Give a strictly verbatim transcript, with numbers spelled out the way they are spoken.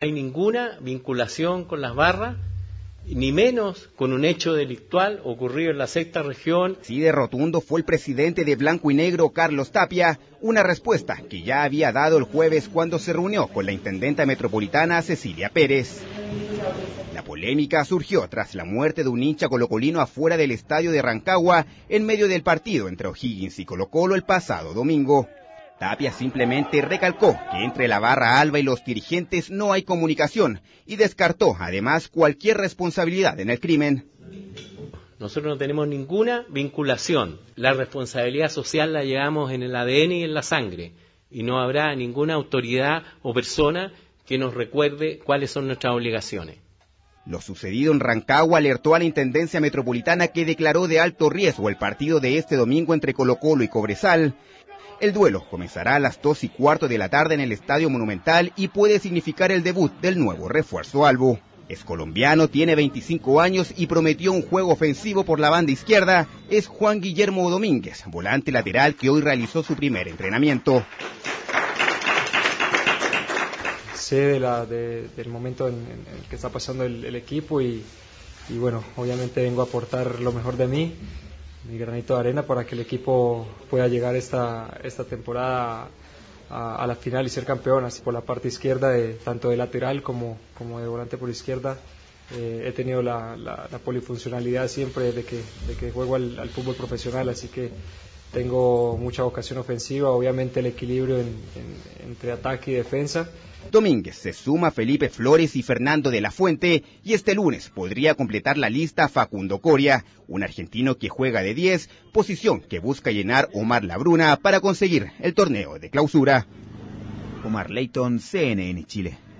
No hay ninguna vinculación con las barras, ni menos con un hecho delictual ocurrido en la sexta región. Así de rotundo fue el presidente de Blanco y Negro, Carlos Tapia, una respuesta que ya había dado el jueves cuando se reunió con la intendenta metropolitana Cecilia Pérez. La polémica surgió tras la muerte de un hincha colocolino afuera del estadio de Rancagua en medio del partido entre O'Higgins y Colo-Colo el pasado domingo. Tapia simplemente recalcó que entre la barra alba y los dirigentes no hay comunicación y descartó además cualquier responsabilidad en el crimen. Nosotros no tenemos ninguna vinculación. La responsabilidad social la llevamos en el A D N y en la sangre y no habrá ninguna autoridad o persona que nos recuerde cuáles son nuestras obligaciones. Lo sucedido en Rancagua alertó a la Intendencia Metropolitana, que declaró de alto riesgo el partido de este domingo entre Colo-Colo y Cobresal. El duelo comenzará a las dos y cuarto de la tarde en el Estadio Monumental y puede significar el debut del nuevo refuerzo albo. Es colombiano, tiene veinticinco años y prometió un juego ofensivo por la banda izquierda. Es Juan Guillermo Domínguez, volante lateral que hoy realizó su primer entrenamiento. Sé de la, de, del momento en, en el que está pasando el, el equipo y, y bueno, obviamente vengo a aportar lo mejor de mí, mi granito de arena para que el equipo pueda llegar esta, esta temporada a, a la final y ser campeón. Así por la parte izquierda, de, tanto de lateral como, como de volante por izquierda, eh, he tenido la, la, la polifuncionalidad siempre de que, de que juego al, al fútbol profesional, así que tengo mucha vocación ofensiva, obviamente el equilibrio en, en, entre ataque y defensa. Domínguez se suma a Felipe Flores y Fernando de la Fuente, y este lunes podría completar la lista Facundo Coria, un argentino que juega de diez, posición que busca llenar Omar Labruna para conseguir el torneo de clausura. Omar Leighton, C N N Chile.